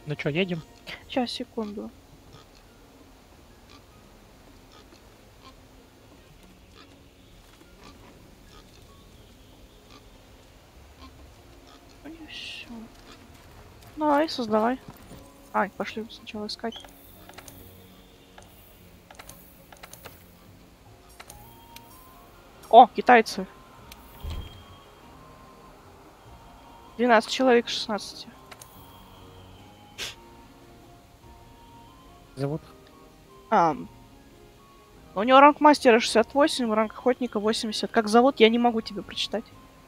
Ну что, едем? Сейчас, секунду. Ну и все. Давай, создавай. Ай, пошли сначала искать. О, китайцы. 12 человек, 16. Зовут? У него ранг мастера 68, ранг охотника 80. Как зовут, я не могу тебе прочитать.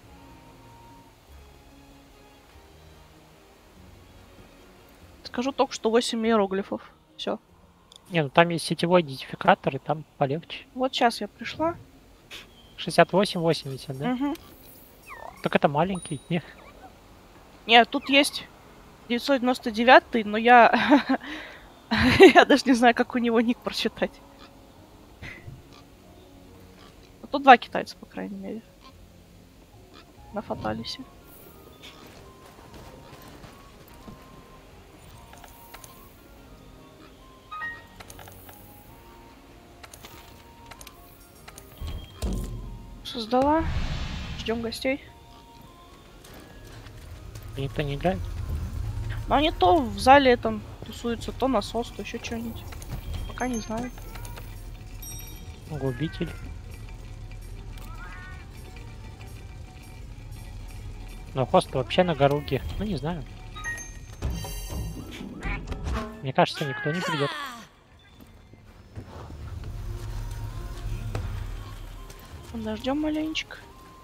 Скажу только, что 8 иероглифов. Все. Не, ну там есть сетевой идентификатор, и там полегче. Вот сейчас я пришла. 68-80, да? Угу. Так это маленький, не? Нет, тут есть 999, но я... я даже не знаю, как у него ник прочитать. А тут 2 китайца, по крайней мере. На Фаталисе. Создала. Ждем гостей. Никто не играет. Но они то в зале там тусуются, то насос, то еще что-нибудь. Пока не знаю. Губитель. Но хост вообще на горуге. Ну, не знаю. Мне кажется, никто не придет. Подождем маленечко.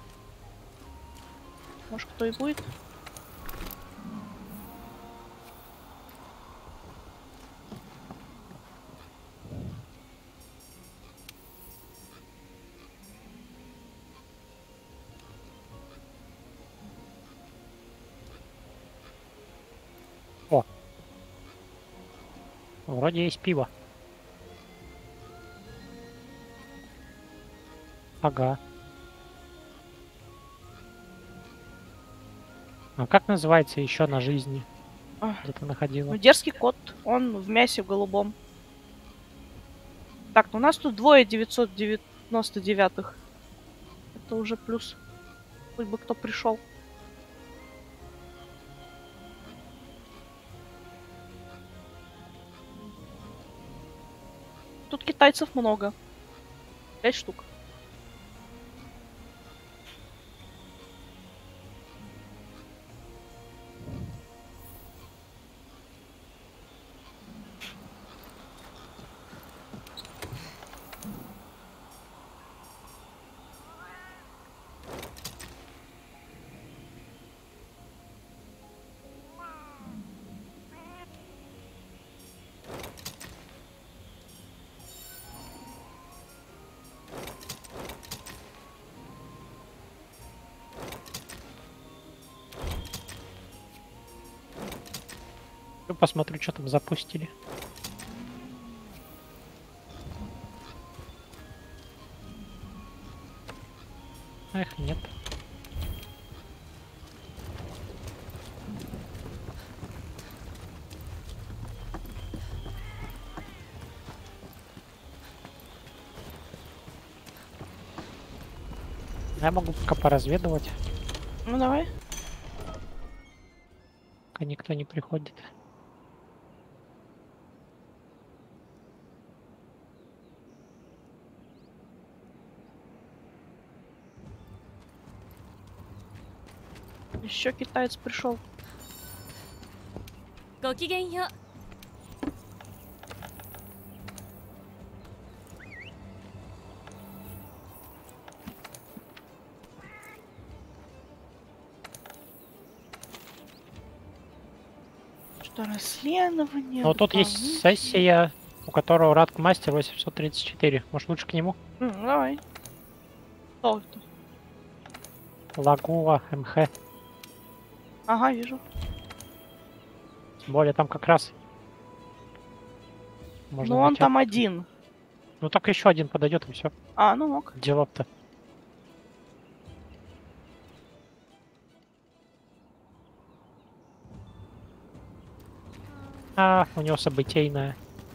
Может, кто и будет. О! Вроде есть пиво. Ага. А как называется еще на жизни? Где ты находила? Ну, дерзкий кот. Он в мясе голубом. Так, ну у нас тут двое 999-х. Это уже плюс. Хоть бы кто пришел. Тут китайцев много. 5 штук. Я посмотрю, что там запустили. Эх, нет. Я могу пока поразведывать, Ну давай. пока никто не приходит. Еще китаец пришел. ごきげんよう。 Что расследование? Но тут есть сессия, у которого ранг мастер 834. Может, лучше к нему? Давай. Кто это? Лагуа МХ. Ага, вижу. Тем более там как раз можно Ну он начать. там один. Ну так еще один подойдет и все. А, ну ок. Делов-то. А, у него событийная.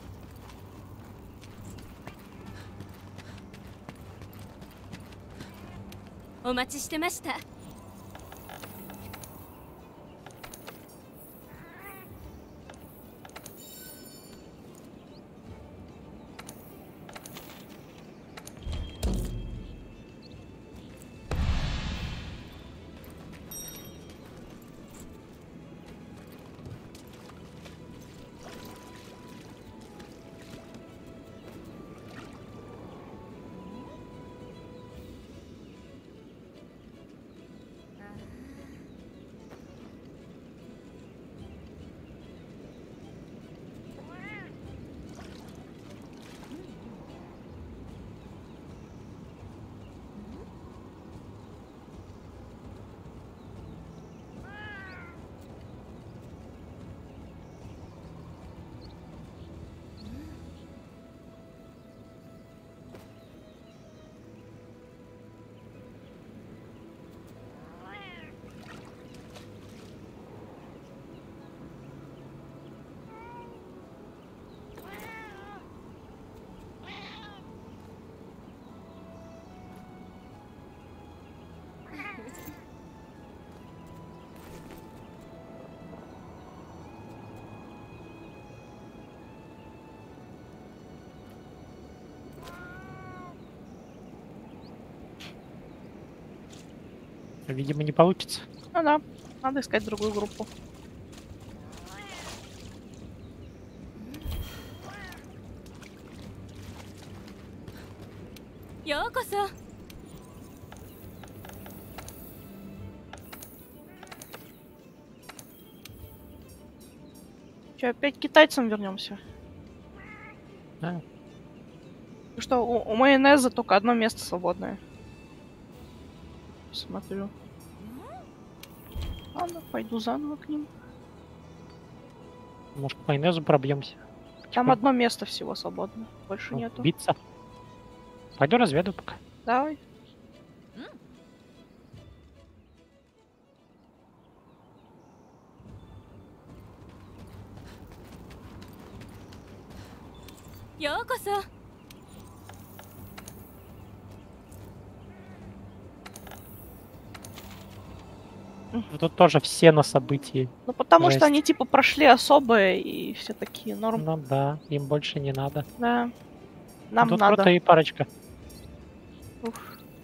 Видимо, не получится. Ну да, надо искать другую группу. Че, опять к китайцам вернемся? Да. Что, у майонеза только одно место свободное. Смотрю. Ладно, пойду заново к ним. Может, к майонезу пробьемся. Там одно место всего свободно. Больше нету. Биться. Пойду разведу пока. Давай. Тут тоже все на событии. Ну потому Жесть. что они типа прошли особые и все такие норм. Ну да, им больше не надо. Да. Нам Тут надо. крутые парочка. Уф.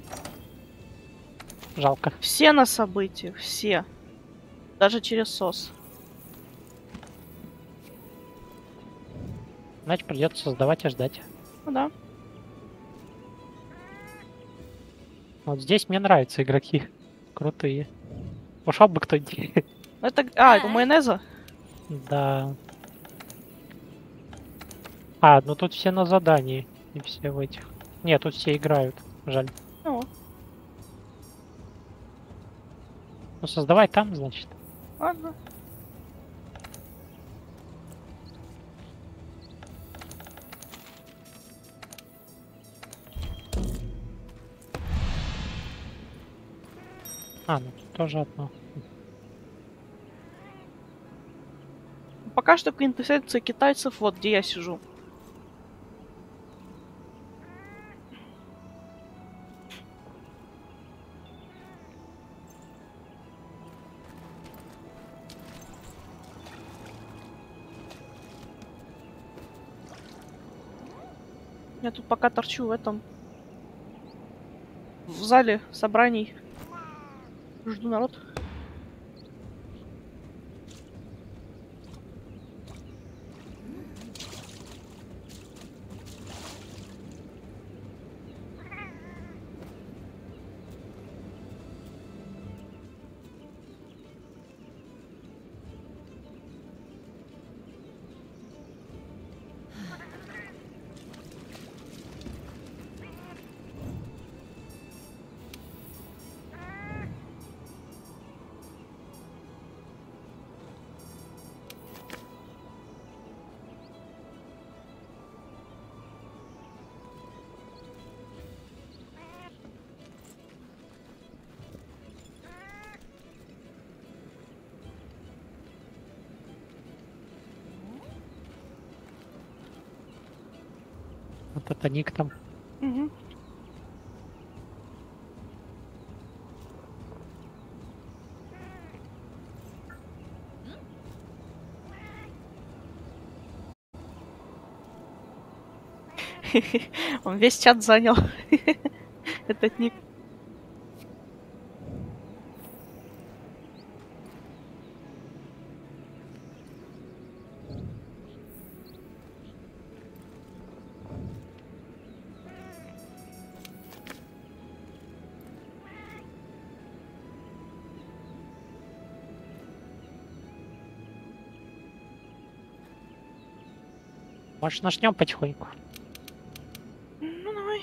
Жалко. Все на событии, все. Даже через СОС. Значит, придется создавать и ждать. Ну да. Вот здесь мне нравятся игроки. Крутые. Ушел бы кто-нибудь. Это... А, это майонеза? Да. А, ну тут все на задании. И все в этих. Нет, тут все играют. Жаль. Ну, Ну создавай там, значит. ладно. А, ну тут тоже одно. Пока что квинтэссенция китайцев, вот где я сижу. Я тут пока торчу в этом... В зале собраний. Жду народ. Вот это ник там. Угу. Он весь чат занял. Этот ник. Может, начнем потихоньку. Ну давай.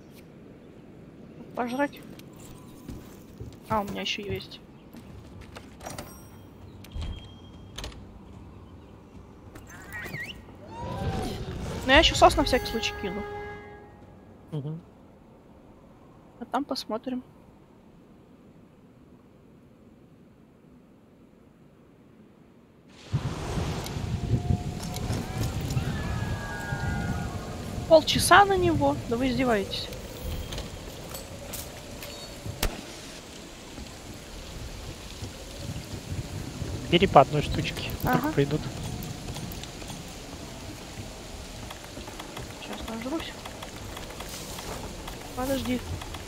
Пожрать. А, у меня еще есть. Ну я еще сос на всякий случай кину. Угу. А там посмотрим. Полчаса на него? Да вы издеваетесь. Бери по одной штучке. Ага. Вдруг пойдут. Сейчас нажрусь. Подожди.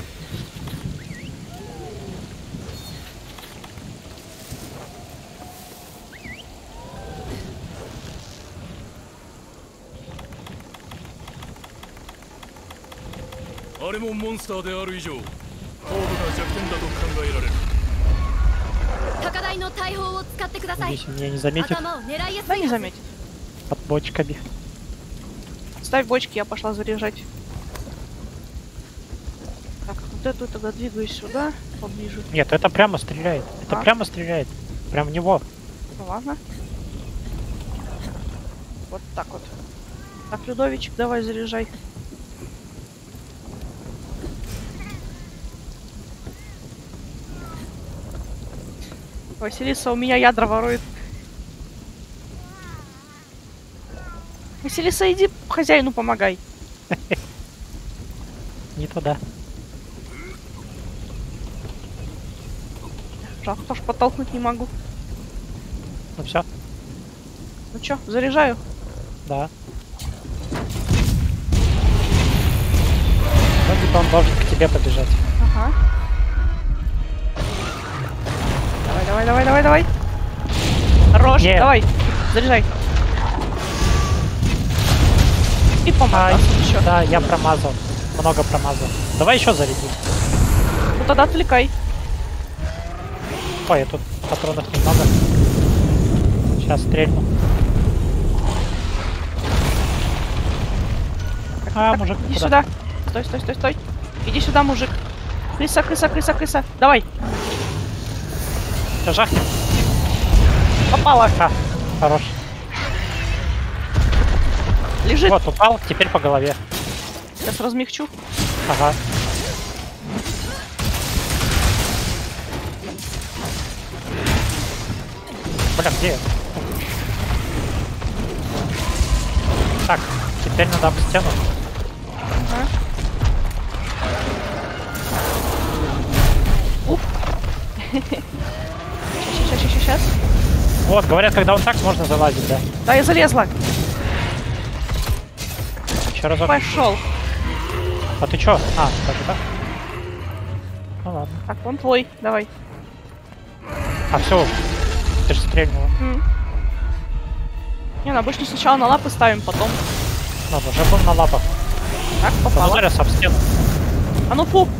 Надеюсь, меня не заметит Да не заметит. под бочками. Ставь бочки, я пошла заряжать. Так, вот эту тогда двигаюсь сюда, поближе. Нет, это прямо стреляет. Это А? прямо стреляет. Прям в него. Ну ладно. Вот так вот. Так, Людовичек, давай заряжай. Василиса у меня ядра ворует. Василиса, иди хозяину помогай. Не туда. Жалко, тоже подтолкнуть не могу. Ну все, Ну чё, заряжаю. да. Вроде бы он должен к тебе побежать. Ага. Давай, давай, давай, давай, давай. Хорош, Нет. давай, заряжай. И помогай еще. Да, я промазал. Много промазал. Давай еще заряди. Ну тогда отвлекай. Ой, тут патронов немного. Сейчас стрельну. А, мужик, Иди куда? сюда. Стой, стой, стой, стой. Иди сюда, мужик. Крыса, крыса, крыса, крыса. Давай. Всё, жахнем. Попала. А, хорош. Лежит. Вот, упал, теперь по голове. Сейчас размягчу. Ага. Бля, где я? Так, теперь надо об стену. Ага. Уф. Сейчас. Вот, говорят, когда он так, можно залазить, да. Да, я залезла. Еще разок. Пошел. А ты чё? А, так и так. Ну ладно. Так, он твой. Давай. А все, ты же стрельнула. Не, ну обычно сначала на лапы ставим, потом. Надо, уже был на лапах. Так, попала. Ударился об стену. А ну фу.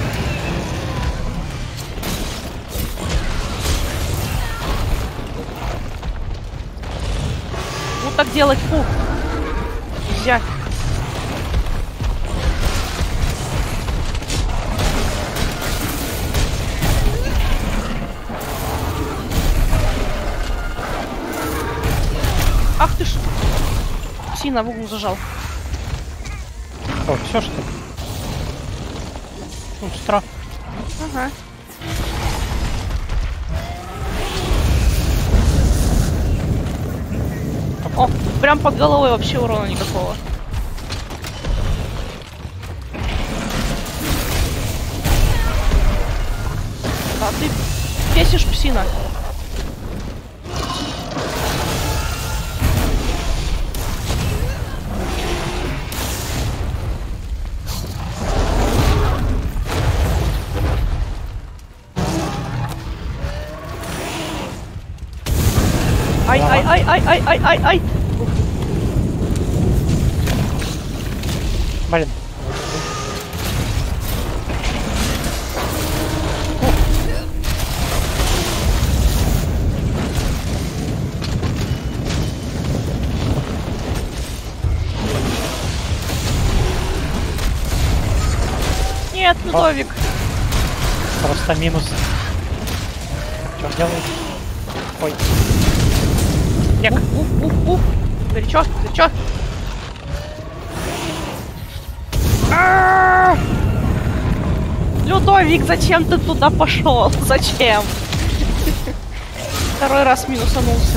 Вот так делать, фу. Нельзя. Ах ты ж. Сина в угол зажал. О, все что ли? Устро. Ага. О, прям под головой вообще урона никакого. бесишь, псина. Ай-ай-ай-ай-ай-ай-ай-ай! Блин. Нет, Людовик. Просто минус. Что делает? Ой. Ек. Уф. Горячо, горячо. Людовик, зачем ты туда пошел? Зачем? Второй раз минусанулся.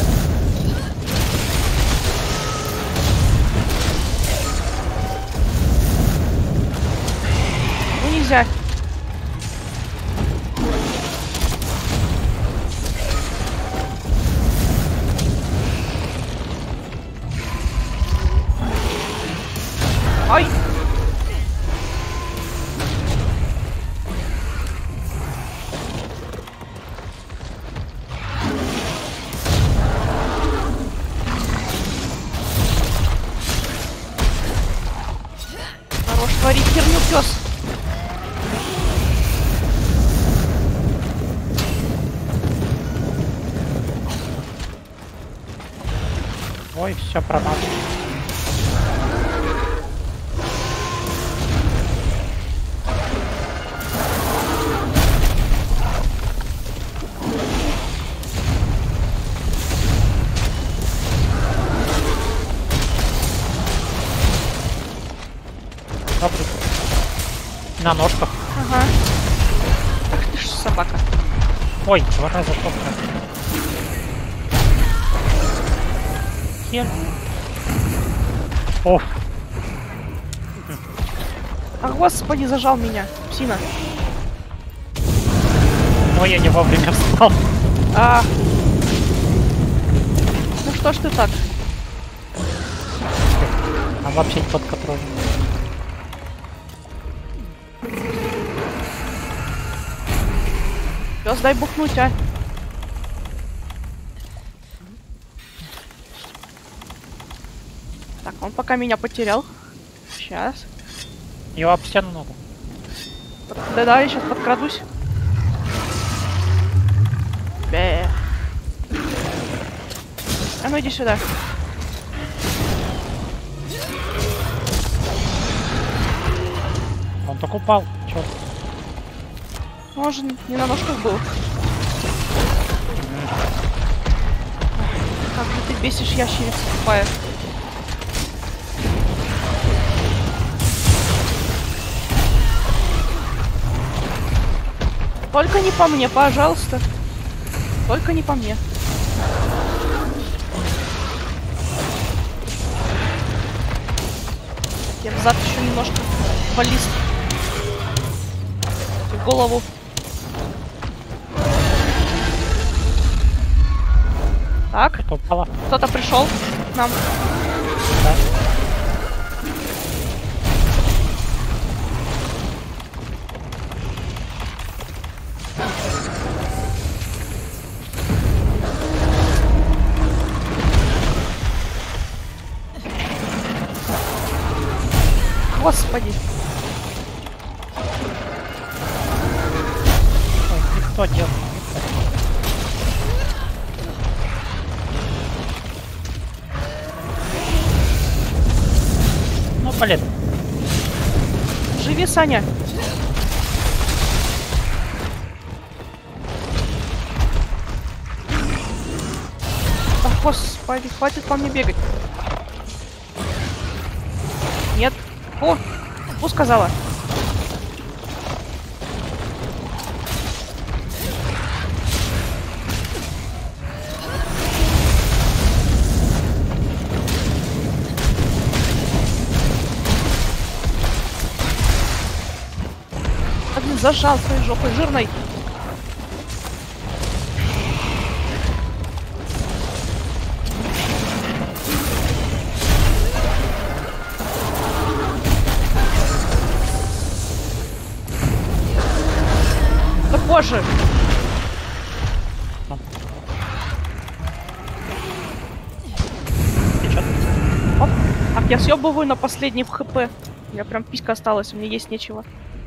Ну нельзя. Ай! Хорош творить херню, пес. Ой, все промазал. Добрый. На ножках. Ага. Ах ты ж собака. Ой, 2 раза топка. Хер. Оф. Ах, господи, зажал меня. Псина. Ой, я не вовремя встал. А. Ну что ж ты так? А вообще не под контролем. Пес, дай бухнуть, а. Так, он пока меня потерял. Сейчас. Его об стену надо. Да, я сейчас подкрадусь. Бе. А ну иди сюда. Он только упал. Чё? Может, не на ножках был. Как же ты бесишь, ящерица тупая. Только не по мне, пожалуйста. Только не по мне. Я взад еще немножко баллист. В голову. Так, Кто упала? кто-то пришел к нам. Да. Господи. Ой, никто делает. Ну, блин. Живи, Саня. Ах, господи, хватит по мне бегать. Нет. О, сказала. Зажал своей жопой жирной. боже! Течет. Оп. Так, я съебываю на последний в хп. У меня прям писька осталась, у меня есть нечего.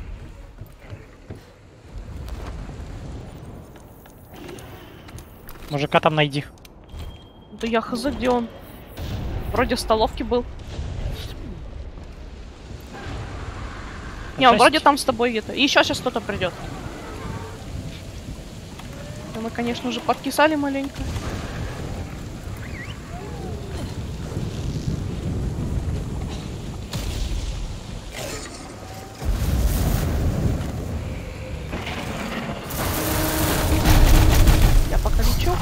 Мужика там найди. Да я хз, где он? Вроде в столовке был. Не, он Жесть. вроде там с тобой где-то. И еще сейчас кто-то придет. Да мы, конечно, уже подкисали маленько. Я пока лечу.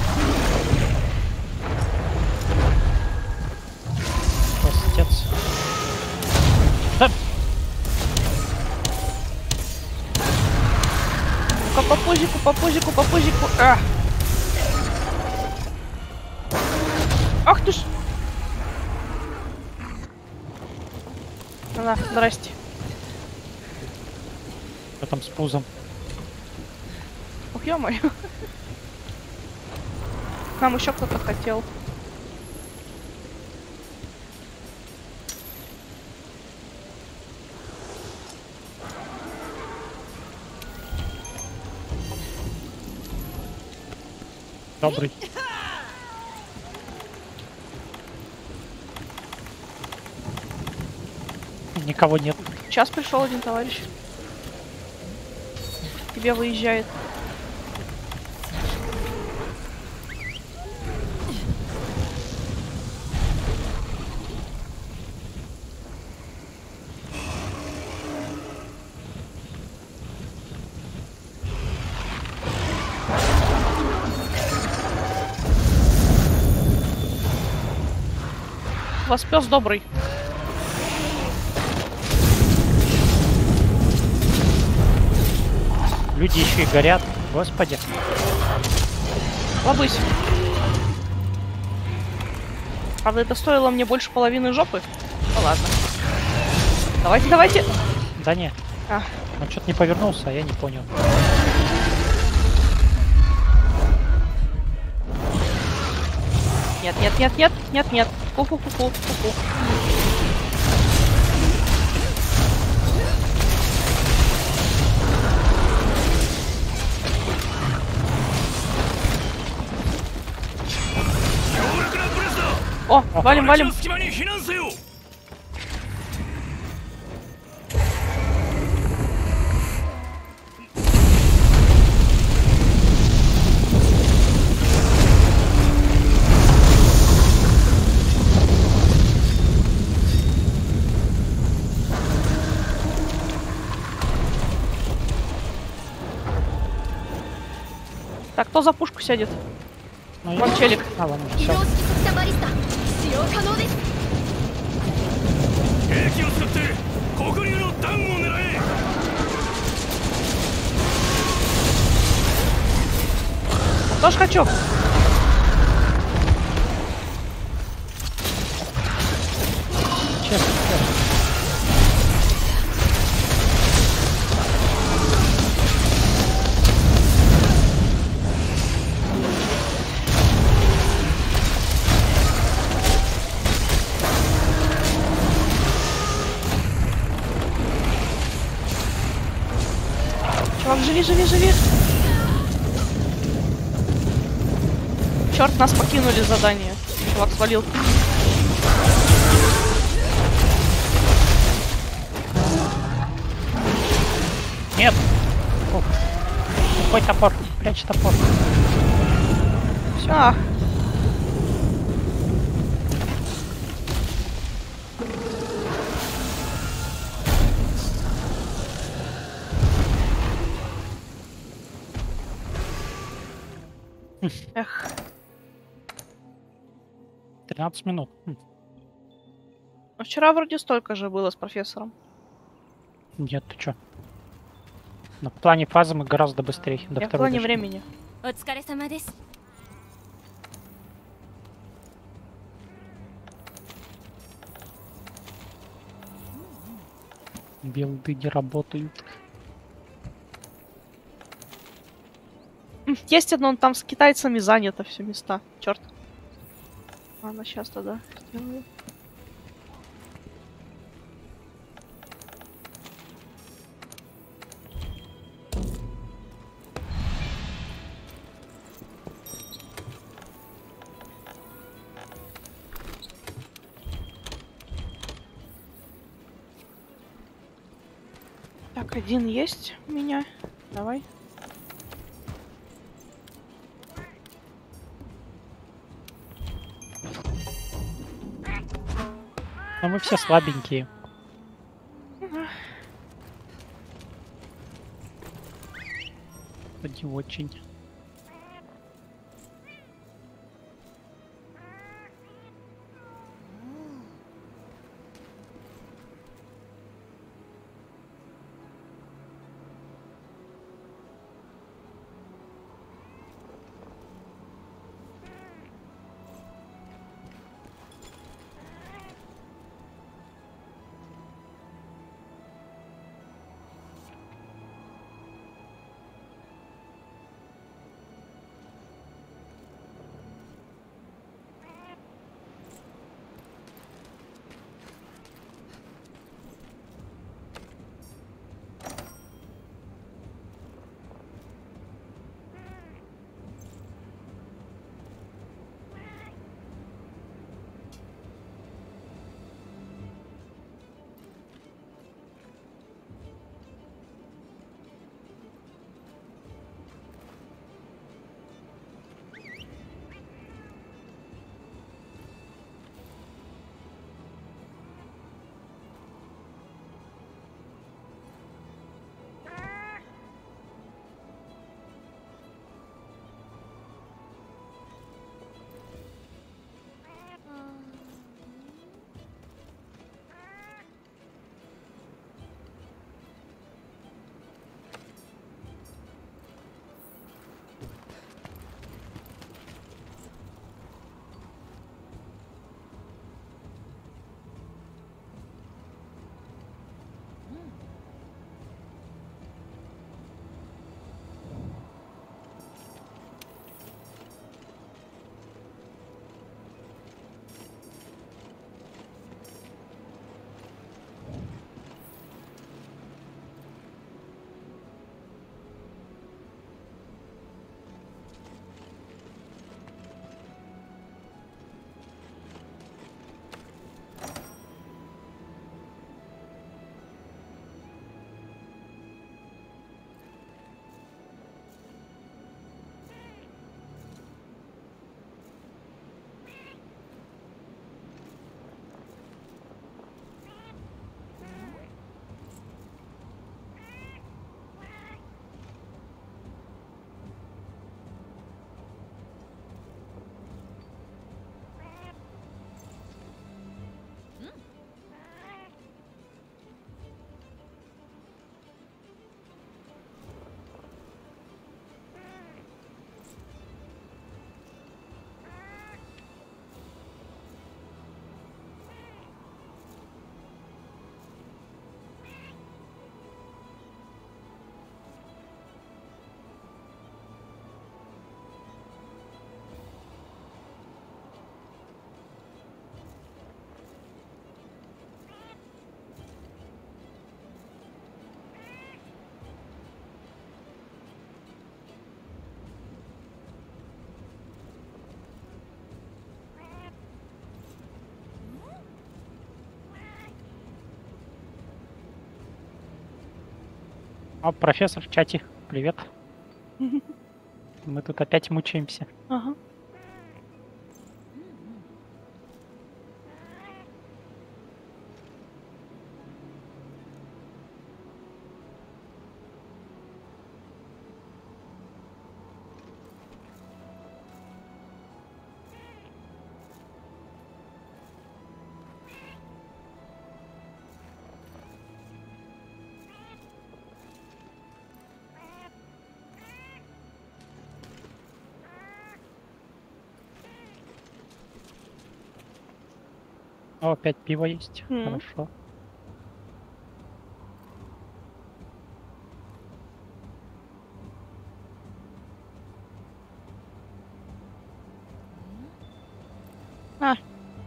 Простец. Да. Ну-ка, по пузику, по пузику, по пузику. А! Ах ты ж! Да, здрасте. Что там с пузом? Ух, ё-моё. Нам еще кто-то хотел. Добрый. Никого нет. Сейчас пришел один товарищ. К тебе выезжает. У вас пес добрый. Люди еще и горят. Господи. Лобысь. Правда, это стоило мне больше половины жопы. Ну ладно. Давайте, давайте. Да не. А. Он что-то не повернулся, а я не понял. Нет, нет, нет, нет, нет, нет. Ку-ку-ку-ку, ку-ку. О, валим, валим. Так, кто за пушку сядет? Ну, Вон челик. А, вон уже всё. 使用可能です。 兵器を使って黒竜の弾を狙え。 Тоже хочу. Честно, честно. Чувак, живи, живи, живи. Черт, нас покинули задание. Чувак свалил. Нет! Ух. Какой топор? Прячь топор. А, эх. 13 минут. Ну, вчера вроде столько же было с профессором. Нет, ты чё? На плане фазы мы гораздо быстрее. До Я в второй плане дошли. времени. お疲れ様です。 Билды не работают. Есть одно, там с китайцами занято все места. Черт. Ладно, сейчас тогда сделаю. Так, один есть у меня. Давай. Но мы все слабенькие. Не очень. О, профессор в чате. Привет. Мы тут опять мучаемся. Ага. О, опять пиво есть. М. Хорошо.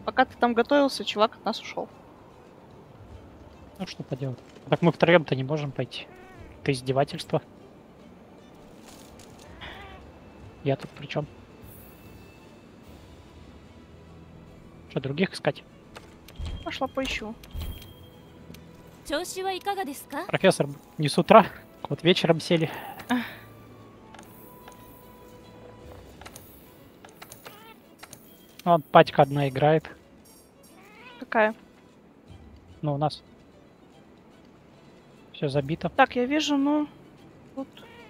Пока ты там готовился, чувак от нас ушел. Ну что поделать. Так мы втроем-то не можем пойти. Это издевательство. Я тут при чем? Что, других искать? Пошла поищу. 調子はいかがですか？ Профессор, не с утра, вот вечером сели. Вон пачка одна играет. Какая? Но у нас все забито. Так, я вижу, ну... Тут...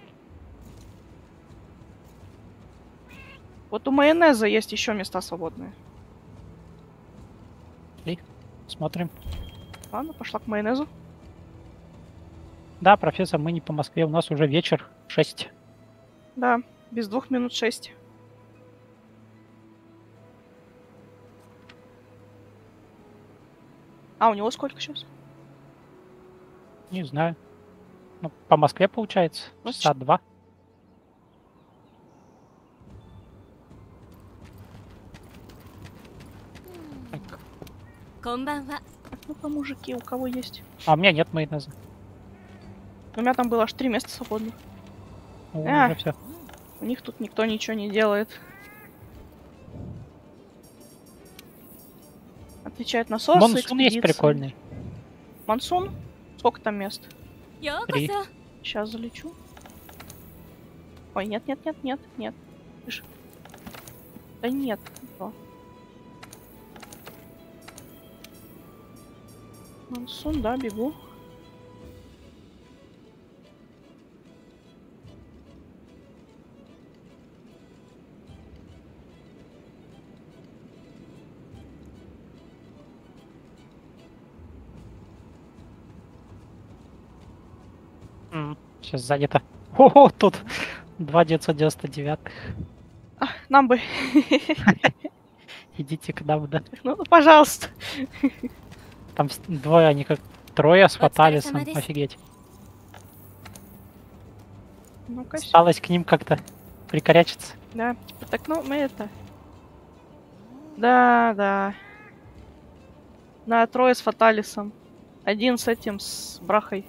Вот у майонеза есть еще места свободные. Смотрим. Ладно, пошла к майонезу. Да, профессор, мы не по Москве, у нас уже вечер 6. Да, без 2 минут 6. А, у него сколько сейчас? Не знаю. Ну, по Москве получается. Ну, Часа 2. Так. こんばんは。 Ну-ка, мужики, у кого есть? А у меня нет майонеза. У меня там было аж 3 места свободных. О, А. уже все. У них тут никто ничего не делает. Отвечает на соус. Монсун есть прикольный. Монсун? Сколько там мест? ようこ Три. そ。 Сейчас залечу. Ой, нет, нет, нет, нет, нет. Тише. Да нет. О. Монсун, да, бегу. Сейчас занято. О, тут 2 999. А, нам бы. Идите к нам, да. Ну, пожалуйста. Там двое, они как трое схватались. самодес. Офигеть. Ну-ка, Осталось к ним как-то прикорячиться. да, типа так, ну, мы это... Да, да. Да, 3 с Фаталисом. 1 с этим, с Брахой.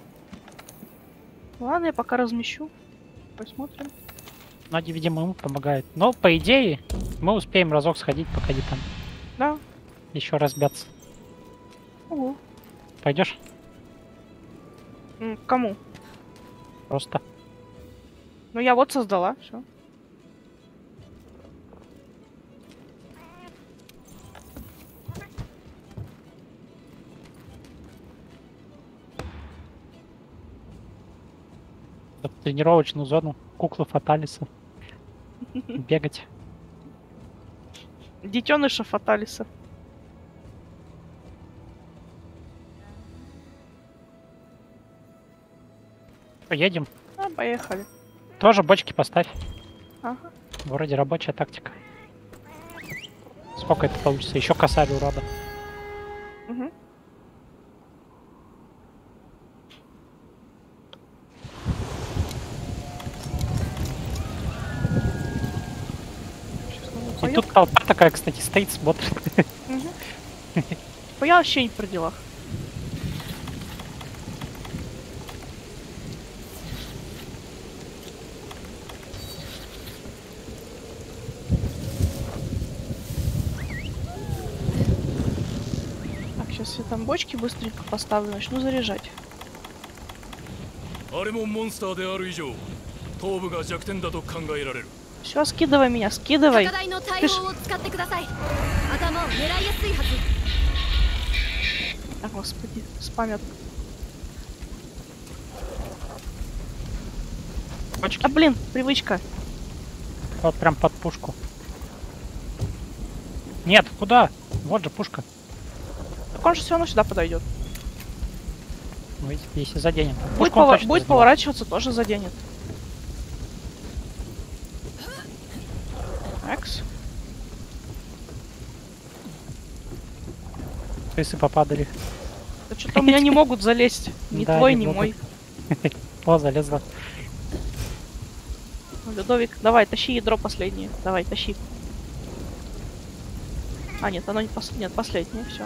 Ладно, я пока размещу. Посмотрим. Но, видимо, ему помогает. Но, по идее, мы успеем разок сходить, пока они там Да. еще разбятся. Угу. Пойдешь? Кому? Просто. Ну, я вот создала, все. В тренировочную зону куклы Фаталиса. Бегать. Детеныша Фаталиса. Поедем. А, поехали. Тоже бочки поставь. Ага. Вроде рабочая тактика. Сколько это получится? Еще косарь урода. Угу. И тут толпа такая, кстати, стоит, смотрит. Я вообще не при делах. Так, сейчас я там бочки быстренько поставлю, начну заряжать. あれもモンスターである以上頭部が弱点だと考えられる Все, скидывай меня, скидывай. 高台の大砲を使ってください。頭を狙いやすいはず。 А, господи, спамят. Бочки. А, блин, привычка. Вот прям под пушку. Нет, куда? Вот же пушка. Так он же все равно сюда подойдет. Ну, если заденем. Будет, Пушку он точно будет задевает. поворачиваться, тоже заденет. Экс. Крысы попадали. Да что-то у меня не могут залезть. Ни Да, твой, не ни могут. мой. О, залезла. Людовик, давай, тащи ядро последнее. Давай, тащи. А, нет, оно не нет, последнее, все.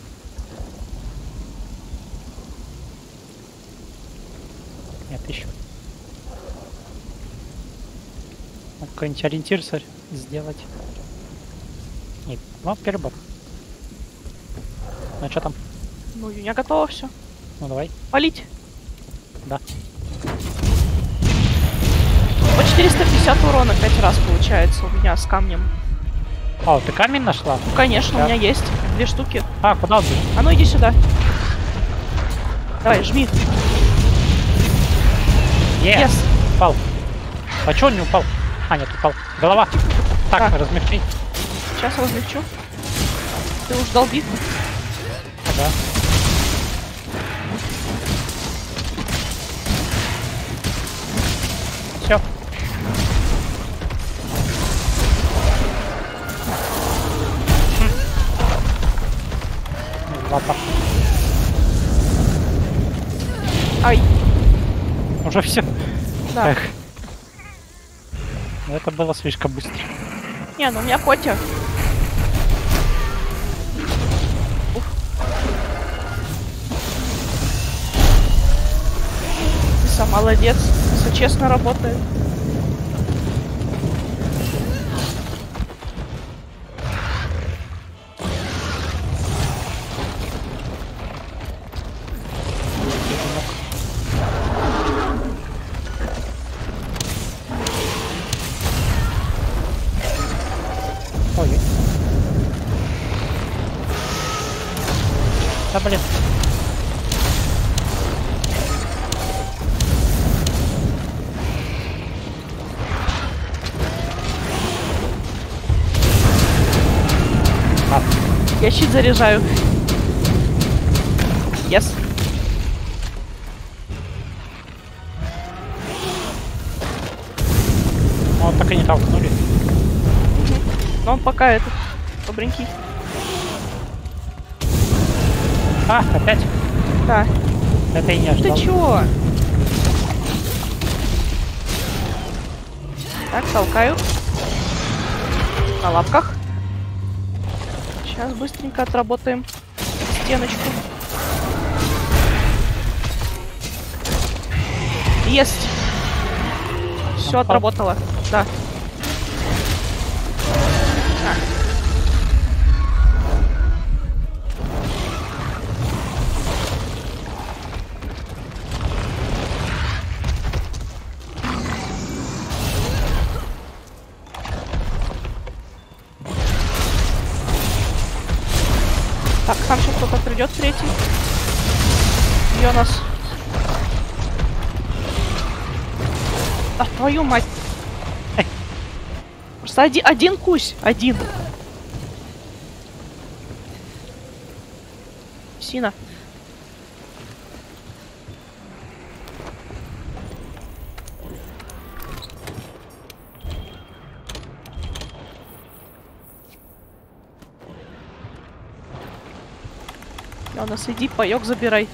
Нет, еще. Надо какой-нибудь ориентир сделать. Нет, ну, перебор. Ну, что там? Ну, у меня готово все. Ну, давай. Палить. Да. По 450 урона 5 раз получается у меня с камнем. О, ты камень нашла? Ну, конечно, Да. у меня есть 2 штуки. А, куда он? А ну, иди сюда. Давай, жми. Yes. Упал. А чё он не упал? А, нет, упал. Голова. Так, Да. размягчи. Сейчас размягчу. Ты уж долби. Да. Все. Лапа. Ай. Уже все. Да. Эх. Но это было слишком быстро. Не, ну у меня Котя. Уф. Лиса молодец. Все честно работает. Ой. Да блин. А, Я щит заряжаю. Yes. ну, так и не толкнули. Но он пока этот добренький. А, опять? Да. Это и не Ты ожидал. чё? Так, толкаю. На лапках. Сейчас быстренько отработаем стеночку. Есть. Все отработало. Да. Так, там сейчас кто-то придет третий. Йонас. А твою мать. Просто один кусь. Один. Сина. Йонас, иди, паёк забирай.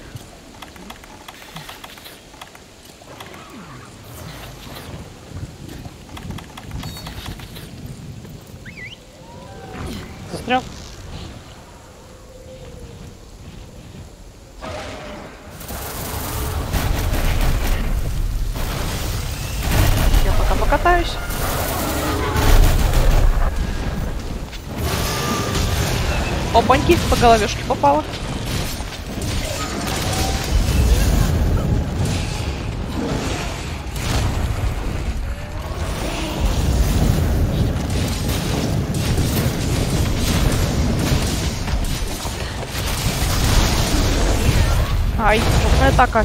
Застрял? Я пока покатаюсь. Опаньки, по головешке попало. Ай, крупная атака.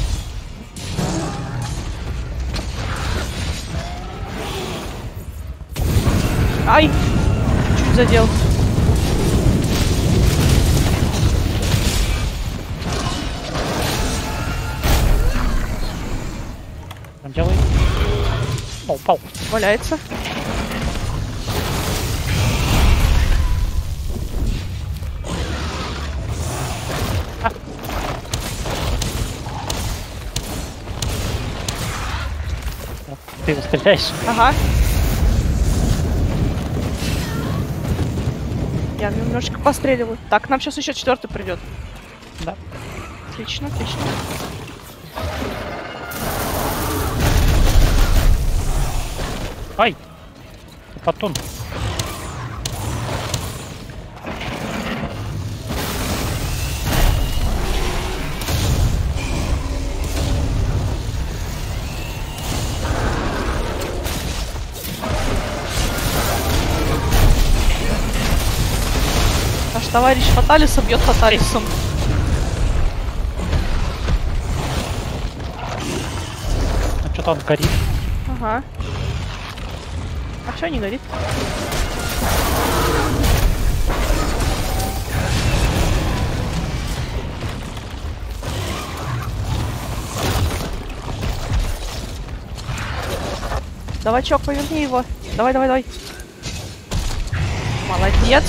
Ай! Чуть задел. Там делай. О, упал. Валяется. Ты его стреляешь? Ага. Я немножечко постреливаю. Так, нам сейчас еще 4-й придет. Да. Отлично, отлично. Ай! Потом. Наш товарищ Фаталиса бьет Фаталисом. А что-то он горит. Ага. А что не горит? Давай, чок, поверни его. Давай, давай, давай. Молодец.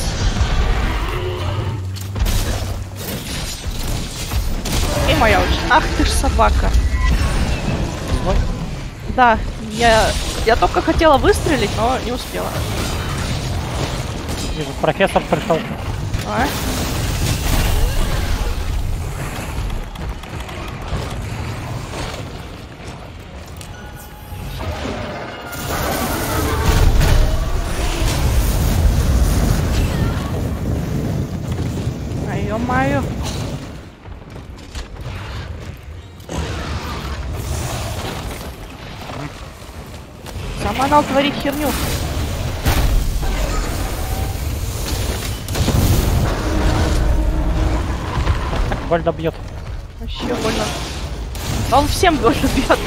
И моя очень. Ах ты ж собака. Ой. Да, я только хотела выстрелить, но не успела. Вижу, профессор пришел. А? Ай, ё-моё. Заманал творить херню. Так больно бьет. Вообще больно. Да он всем больно бьет.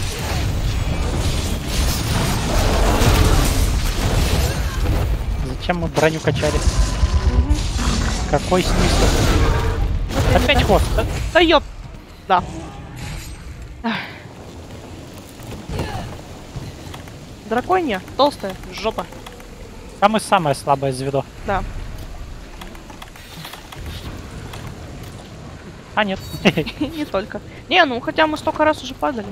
Зачем мы броню качали? Какой смысл? Опять хвост, да? Да ёп. Да. Ах. Драконья, толстая, жопа. А мы самое слабое звено. Да. А нет. Не только. Не, ну хотя мы столько раз уже падали.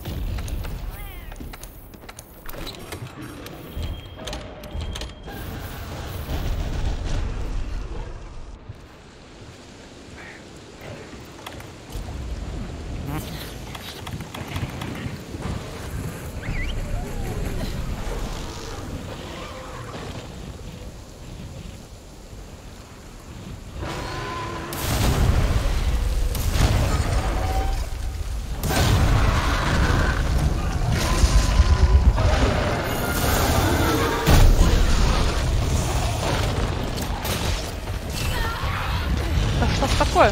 Да что ж такое?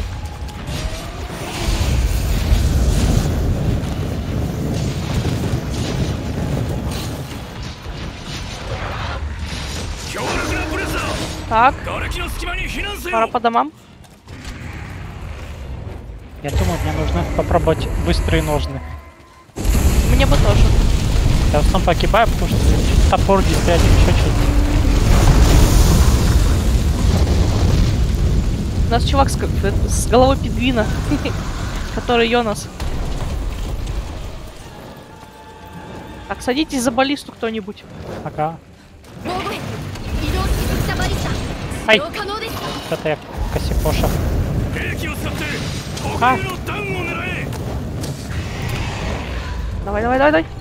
Так, пора по домам. Я думаю, мне нужно попробовать быстрые ножны. Мне бы тоже. Я в основном погибаю, потому что топор не спрячу, еще что-то. У нас чувак с головой пингвина, который Йонас. Так, садитесь за баллисту кто-нибудь. Ага. 防護へ移動してきたバリスタはい使用可能です Что-то я косипоша. 兵器を使って特あ有のダウンを狙え。 Давай, давай, давай, давай.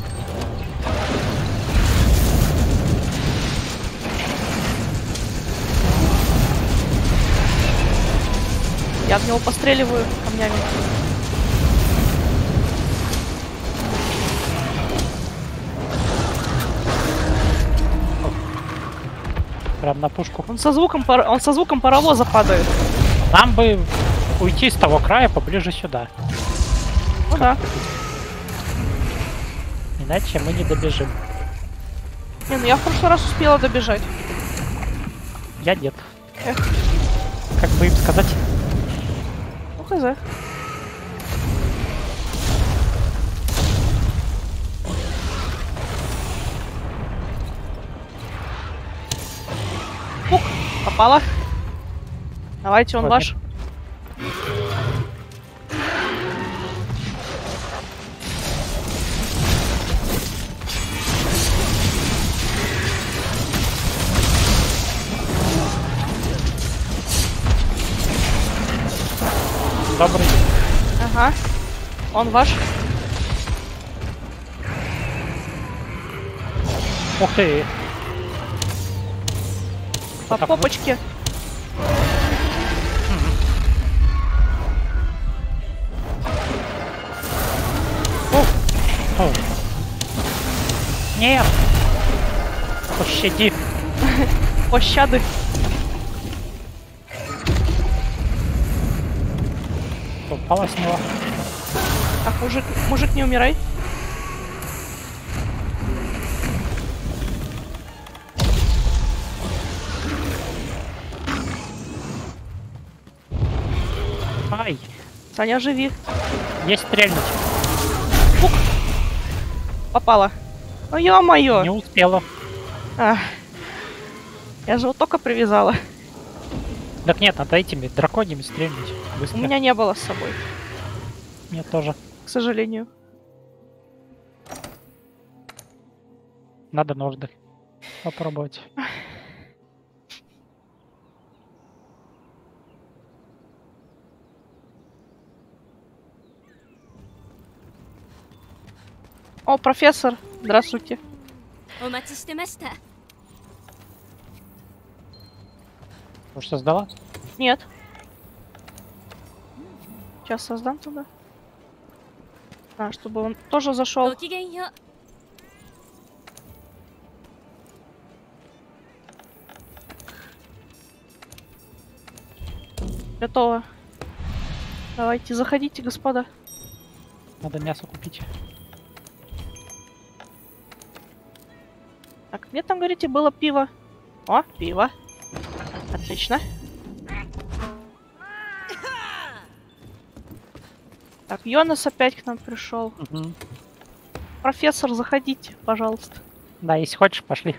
Я в него постреливаю камнями. Прям на пушку. Он со звуком паровоза падает. Нам бы уйти с того края поближе сюда. Ну да. Иначе мы не добежим. Не, ну я в прошлый раз успела добежать. Я нет. Эх. Как бы им сказать? Ну хз. Пук, попала. Давайте, он Вот, ваш. Ага. Он ваш. Ух ты! По так вот. попочке. О. Нет! Пощади! Пощады. Упала с него. Так, мужик, не умирай. Ай! Саня, живи. Есть стрельнуть. Попала. Ну, ё-моё. Не успела. Ах. Я же его только привязала. Так нет, надо этими драконьями стрельнуть. Быстро. У меня не было с собой, Мне тоже. к сожалению. Надо ножны попробовать. О, профессор, здравствуйте. お待ちしてました。 Может, создала? Нет. Сейчас создам туда. А, чтобы он тоже зашел. ごきげんよう。 Готово. Давайте, заходите, господа. Надо мясо купить. Так, где там, говорите, было пиво? О, пиво. Отлично. Так, Йонас опять к нам пришел. Мгм. Профессор, заходите, пожалуйста. Да, если хочешь, пошли.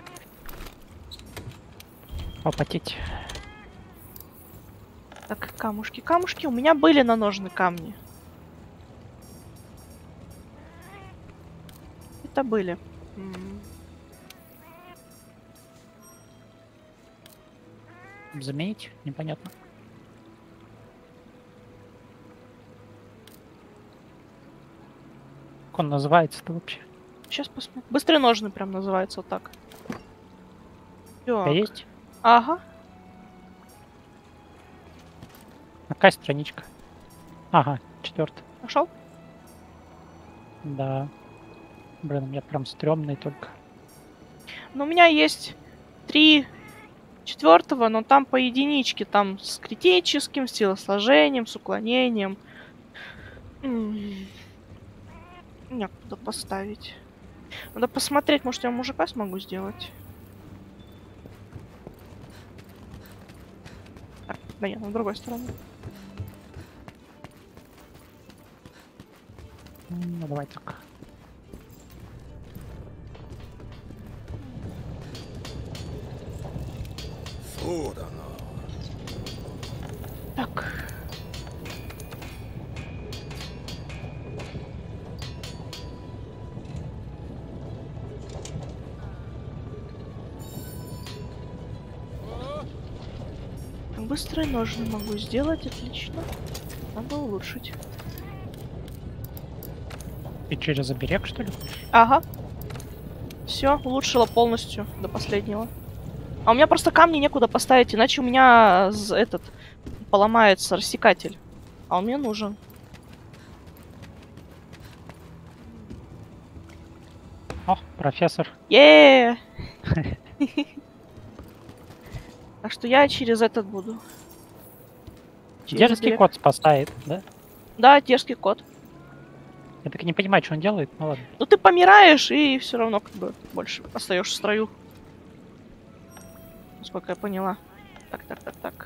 Попотеть. Так, камушки. Камушки у меня были на ножны камни. Это были. Заменить? Непонятно. Как он называется-то вообще? Сейчас посмотрим. Быстрые ножны прям называется вот так. У тебя Так. есть? Ага. Какая страничка? Ага, 4. Нашел? Да. Блин, у меня прям стрёмный только. Ну, у меня есть 3 четвертого, но там по единичке. Там с критическим, с телосложением, с уклонением. Некуда поставить. Надо посмотреть, может, я мужика смогу сделать. Так, да нет, на другой стороне. Ну, давай так. Так. Быстрые ножны могу сделать, отлично. Надо улучшить. И через оберег, что ли? Ага. Все, улучшила полностью до последнего. А у меня просто камни некуда поставить, иначе у меня этот поломается рассекатель. А он мне нужен. О, профессор. е Так что я через этот буду. Через Дерзкий берег. кот спасает, да? Да, дерзкий кот. Я так и не понимаю, что он делает. Ну ладно. Ну ты помираешь и все равно как бы больше остаешь в строю. Насколько я поняла. Так.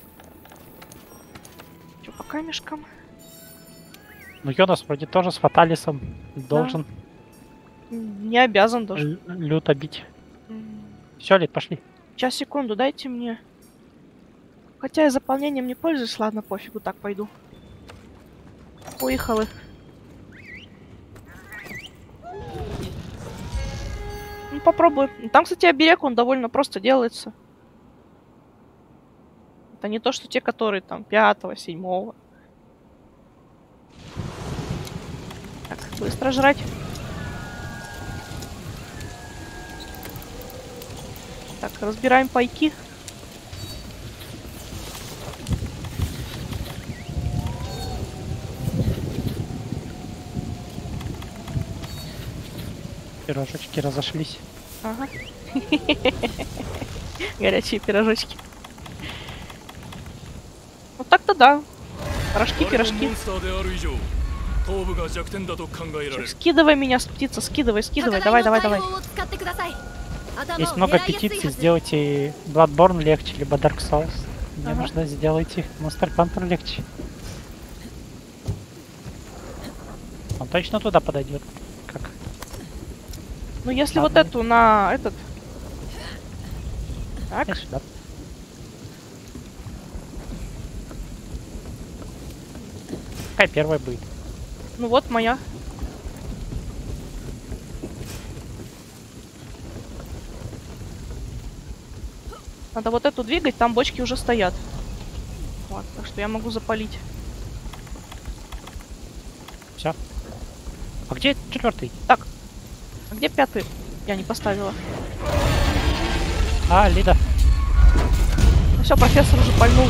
Что по камешкам? Ну, Йонас вроде тоже с Фаталисом должен Не обязан даже. люто бить. Все, Лид, пошли. Сейчас, секунду, дайте мне. Хотя я заполнением не пользуюсь, ладно, пофигу, так пойду. Уехали. Ну, попробую. Там, кстати, оберег, он довольно просто делается. Это не то, что те, которые там 5-го, 7-го. Так, быстро жрать. Так, разбираем пайки. Пирожочки разошлись. Ага. Горячие пирожочки. Вот так-то да. Пирожки, あれもモ пирожки. ンスターである以上頭部が弱点だと考えられる Скидывай меня, птица, скидывай, скидывай. Давай, давай, давай. を使ってください。頭 Есть を много 狙いやすいは петиций, ず。 сделайте Bloodborne легче, либо Dark Souls. Мне Ага. нужно сделайте Monster Hunter легче. Он точно туда подойдет. Как? Ну, если вот Ладно. эту на этот... Так, Я сюда. Какая первая будет? ну вот моя. Надо вот эту двигать, там бочки уже стоят. Вот, так что я могу запалить. Все. А где четвертый? Так, а где пятый? Я не поставила. А, Лида. Ну все, профессор уже пальнул.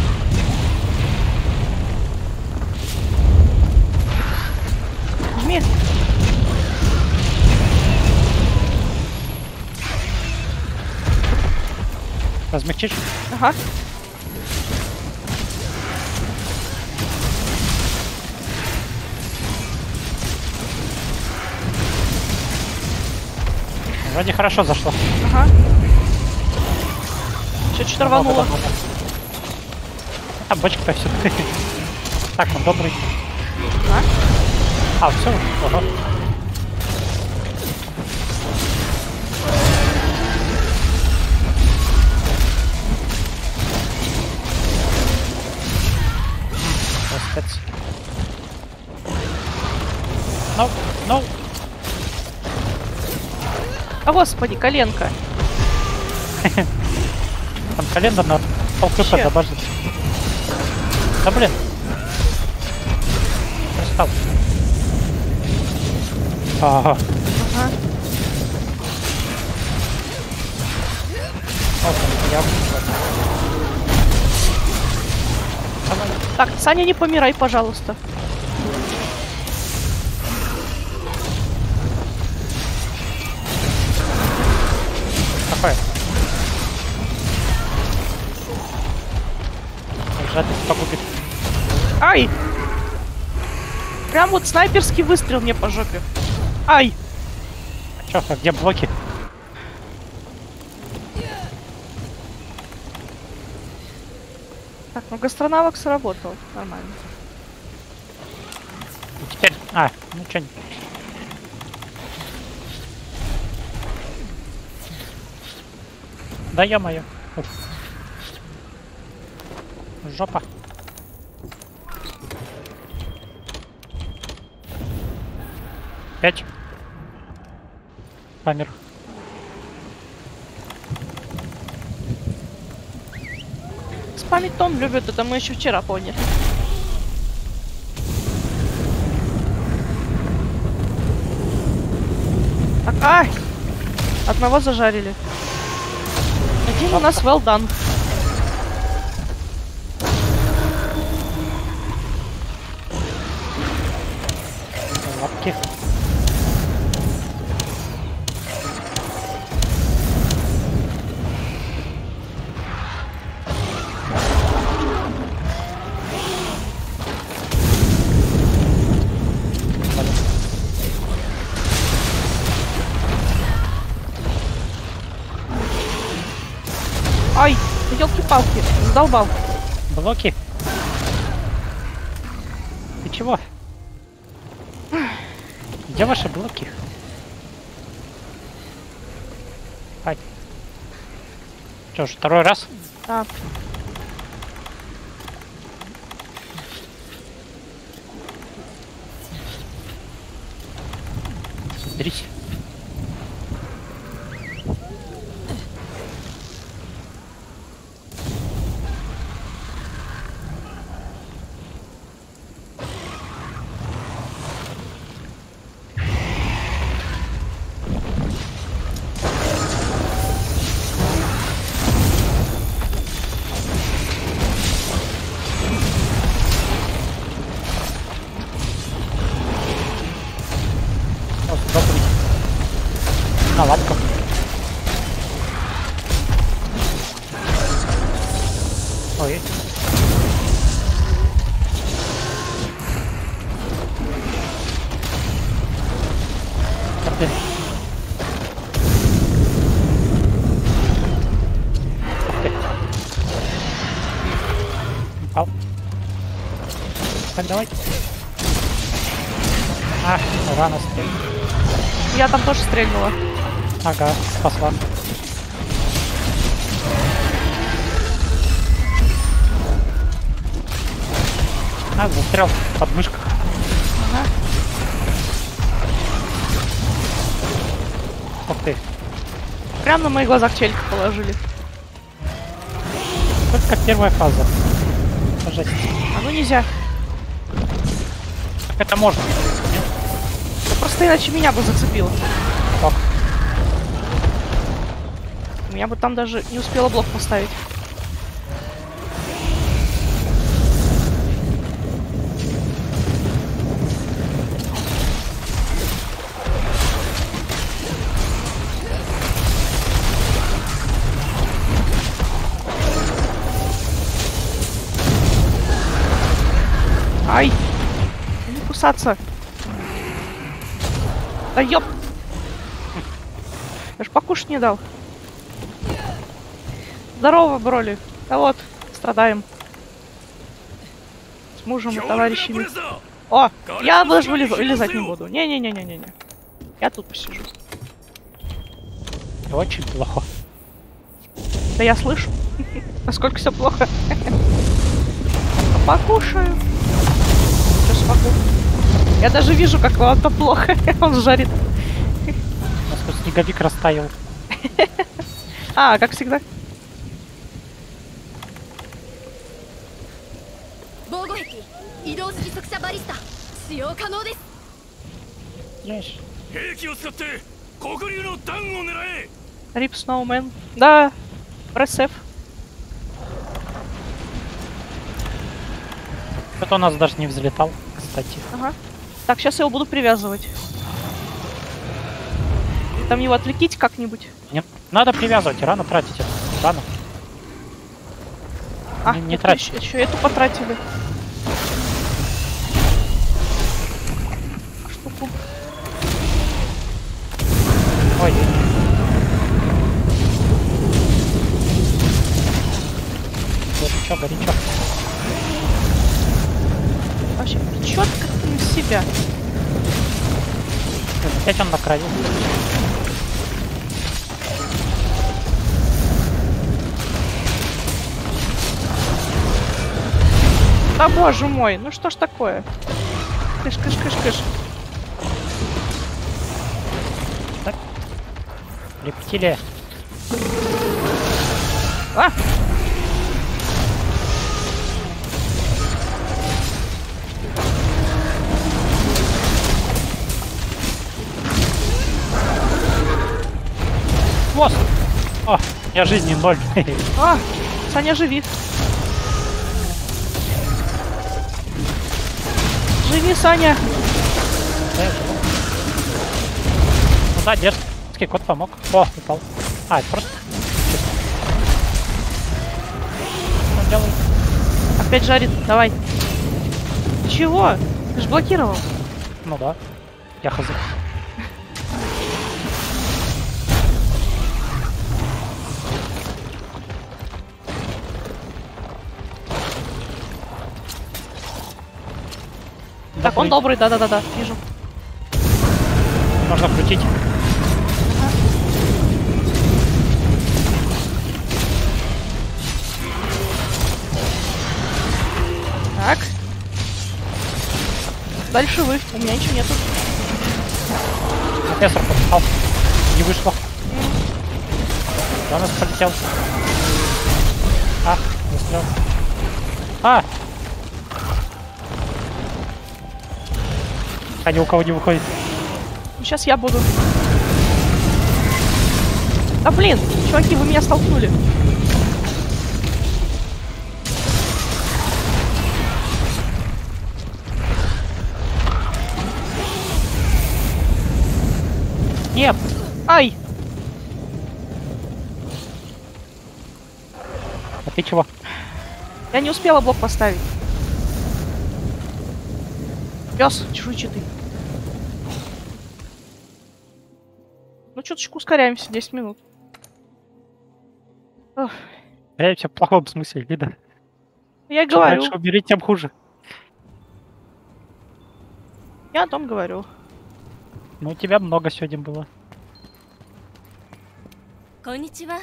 Жми. Размягчишь? Ага. Вроде хорошо зашло. Ага. Что-то рвануло. А бочка-то все. Так, он добрый. А? А, все. Ага. Господи. Ну, ну. А господи, коленка. Там календарь на пол хп Че? добавить. Да блин. Пристал. Ага. Ага. Вот он, я. Давай. Так, Саня, не помирай, пожалуйста. Какое? Жадность погубит. Ай! Прям вот снайперский выстрел мне по жопе. Ай! А чё, а где блоки? Так, ну гастронавок сработал. Нормально. И теперь... А, ну чё... Да ё-моё. Уф. Жопа. Пять. Помер. Спамить тон любит, это мы еще вчера поняли. Так, ай! Одного зажарили. Один у нас well done. Лапки. Ай! Елки-палки, задолбал. Блоки. Ты чего? Где ваши блоки? Ай. Что ж, второй раз? А, Дрись. Добрый. На лапках. Ой. Ты. Упал. Так, давай. А, рано стрельнул. Я там тоже стрельнула. Ага, спасла. А, застрял в подмышках. Ага. Ух ты. Прям на моих глазах челика положили. Это как первая фаза. Жесть. А ну нельзя. Как это можно? Да просто иначе меня бы зацепило. Ок. Я бы там даже не успела блок поставить. Ай! Не кусаться! Да ёп! Я ж покушать не дал. Здорово, Броли. Да вот, страдаем. С мужем и товарищами. О, я даже вылезать не буду. Не-не-не-не-не. Я тут посижу. Очень плохо. Да я слышу, насколько все плохо. Покушаю. Что смогу? Я даже вижу, как вам-то плохо. Он жарит. У нас тут снеговик растаял. А, как всегда. 防護壁移動式速射バリスタ使用可能です。 Знаешь, 兵器を使って黒竜の弾を狙え。 Rip Snowman. Да, пресс F. кто-то у нас даже не взлетал, кстати. Ага. Так, сейчас я его буду привязывать. Там его отвлеките как-нибудь. Не, надо привязывать, рано тратить это. Рано. А, не трать. Еще эту потратили. Штуку. Ой. Горячо, горячо. Вообще, четко не в себя. Опять он на краю. Да боже мой, ну что ж такое? Кыш, кыш, кыш, кыш. Рептилия. А! Хвост! О, я жизни 0. А! Саня, живи. Живи, Саня. Ну да, дерзкий кот помог. О, упал. А, это просто... Что он делает? Опять жарит, давай. Чего? Ты ж блокировал. Ну да. Я хз. Так, он добрый, да-да-да-да, вижу. Можно включить. Так. Дальше вы. У меня ничего нету. Профессор попал. Не вышло. Да, у нас полетел. Ах, застрял. А! А ни у кого не выходит. Сейчас я буду. Да блин, чуваки, вы меня столкнули. Нет! Ай! А ты чего? Я не успела блок поставить. Пес, чешуйчатый. Ну, чуточку ускоряемся, 10 минут. Ох, Я все в плохом смысле, Лида. я и Чем говорю, дальше убери, тем хуже. я о том говорю. Ну, у тебя много сегодня было. こんにちは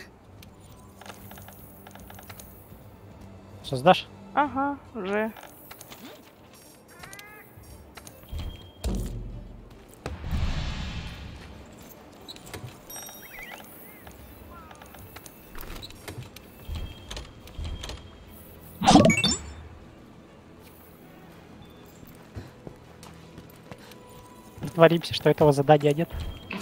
Создашь? Ага, уже. Притворимся, что этого задания нет.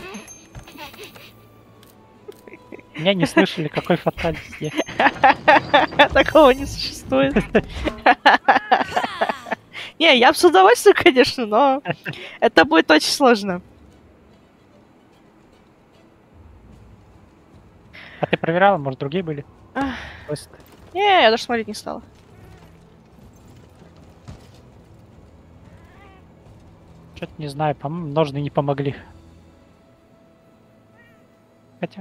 Меня не слышали, какой фатальность нет. Такого не существует. Не, я бы с удовольствием, конечно, но это будет очень сложно. А ты проверяла, может, другие были? Ах. Просто. Не, я даже смотреть не стала. Что-то не знаю, по-моему, ножны не помогли. Хотя.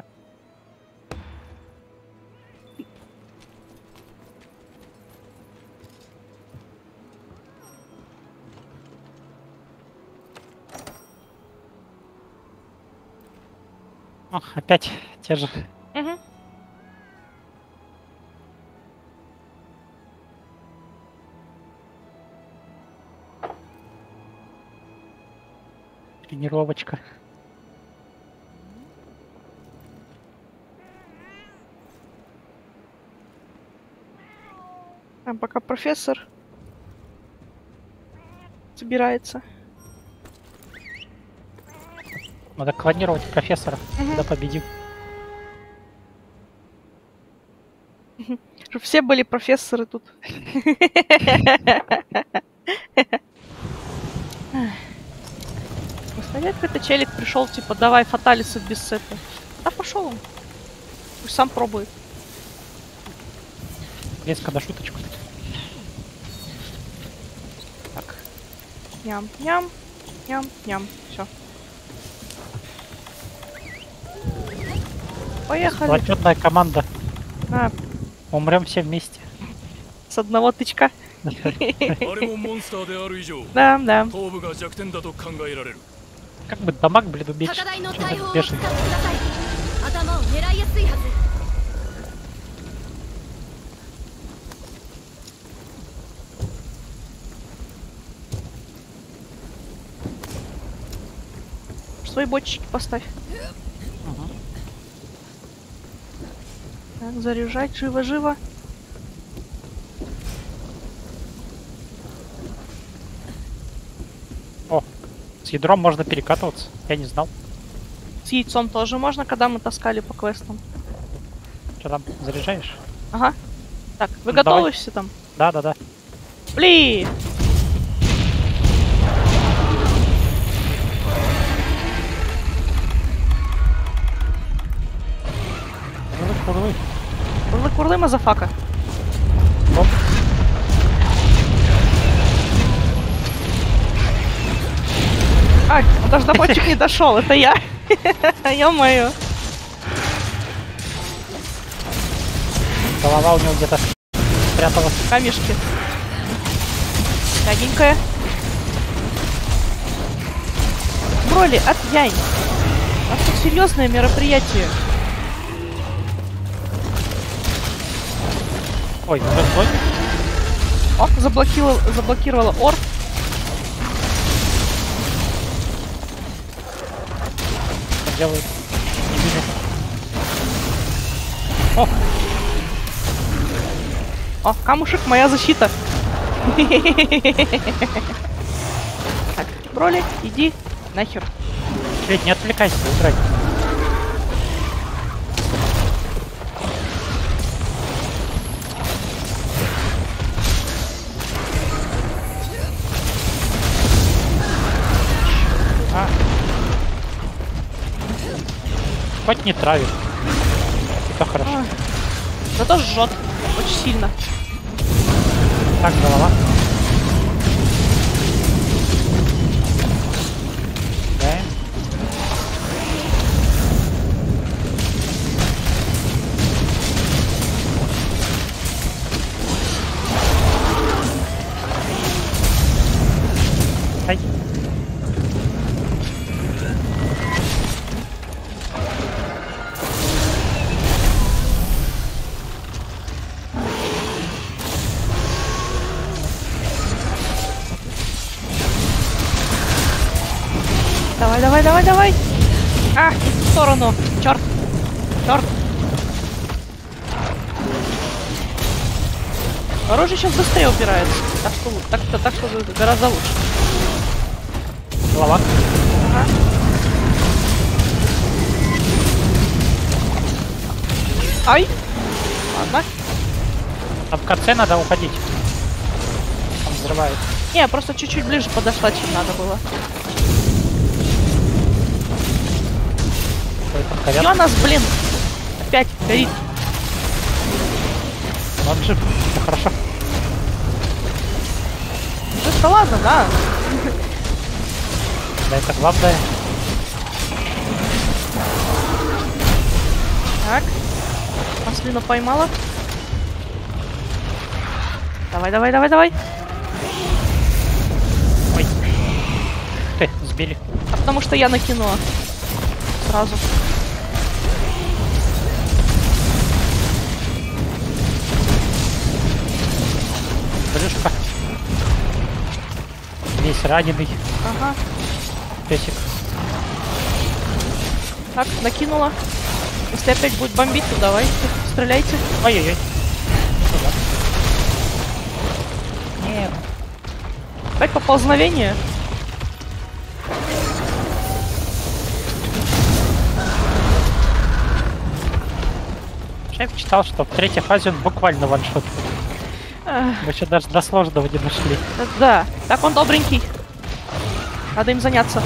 О, опять те же. Мгм. Тренировочка. Там пока профессор собирается. Надо клонировать профессора, когда победим. Чтоб все были профессоры тут. Представляешь, какой-то челик пришел, типа, давай фаталисы без сета. Да пошел он. Пусть сам пробует. Резко на шуточку. Так. Ням-ням, ням-ням. Все. Поехали. Сплоченная команда. На, Умрем все вместе. с одного тычка. あれもモンスターである以上 Да, да. 頭部が弱点だと考えられる Как бы дамаг, блин, убить. 高台の Чё 大砲を使ってく бешеный. ださい頭を狙いやすいはず Свои бочечки поставь. Ага. Так, заряжать живо-живо. О, с ядром можно перекатываться. Я не знал. С яйцом тоже можно, когда мы таскали по квестам. Что там, заряжаешь? Ага. Так, вы Ну, готовы давай. все там? Да. Блин! Курлы. Курлы-курлы, мазафака. Оп. А, он даже до бочек не дошел, это я. Ё-моё. Голова у него где-то спряталась. Камешки. Мягенькая. Броли, отъянь. У нас тут серьезное мероприятие. Ой, уже злой. О, заблокировала орб. Что делает? Не видно. О, О, камушек, моя защита. Так, Броли, иди нахер. Ведь не отвлекайся, убирай. А. Хоть не травит. Это хорошо. Ой. Зато жжет. Очень сильно. Так, голова. Да. Ай. Давай, давай, давай, давай. А, не в ту сторону. Черт. Черт. Оружие сейчас быстрее упирается. Так что гораздо лучше. Голова. Ага. Ай. Ладно. Там в конце надо уходить. Там взрывает. Не, просто чуть-чуть ближе подошла, чем надо было. Ой, там горят. Чё нас, блин? Опять горит. Он жив. Все хорошо. Да ладно, да. Да, это главное. Так. Маслину поймала. Давай, давай, давай, давай. Ой. Ты, сбили. А потому что я накинула. Сразу. Брюшка. Весь раненый. Ага. Песик. Так, накинула. Если опять будет бомбить, то давайте. Стреляйте. Ой-ой-ой. Куда? Нет. Опять поползновение. Шеф читал, что в третьей фазе он буквально ваншот. Эх, Мы еще даже до сложного не дошли. да. Так он добренький. Надо им заняться.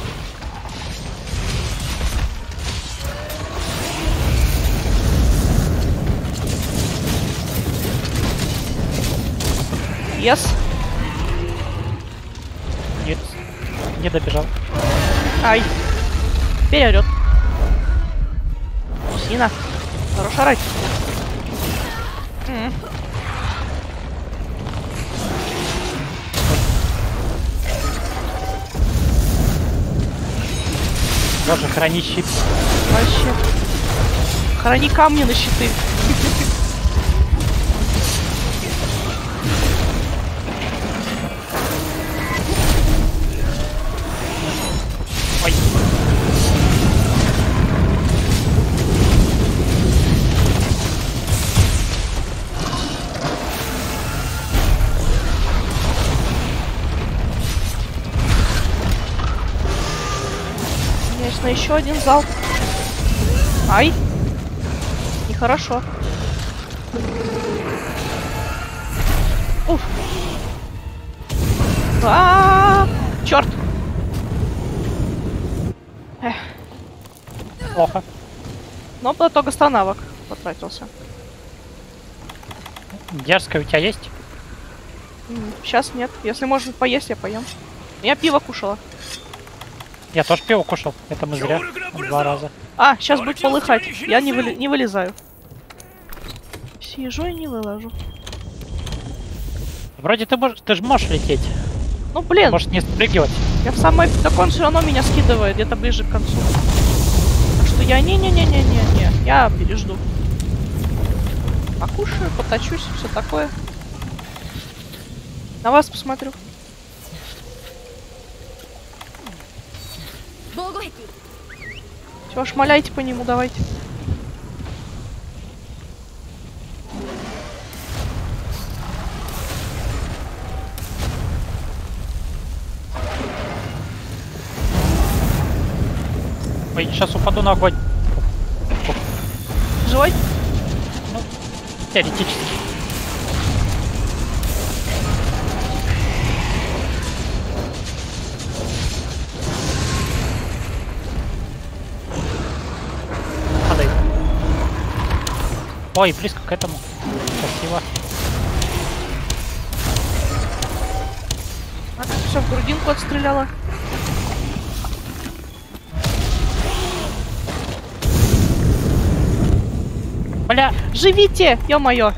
Yes. Нет. Не добежал. Ай. Теперь орёт. Сина. Хорош орать. Боже, храни щит. Вообще. Храни камни на щиты. Ой. Конечно, еще один залп. Ай. Нехорошо. Уф. Черт. Плохо. Но платок остановок потратился. Дерзкая у тебя есть? Сейчас нет. Если можно поесть, я поем. Я пиво кушала. Я тоже пиво кушал. Это мы зря. 2 раза. А, сейчас будет полыхать. Я не вылезаю. Сижу и не вылажу. Вроде ты же можешь лететь. Ну блин, Может не спрыгивать. я в самой... Так он все равно меня скидывает где-то ближе к концу. Так что я не-не-не-не-не-не. Я пережду. Покушаю, поточусь, все такое. На вас посмотрю. 防護壁 Чего шмаляйте по нему, давайте. Ой, сейчас упаду на огонь. Живой? Теоретически. Ой, близко к этому. Красиво. Все, в грудинку отстреляла. Бля! Живите! Ё-моё!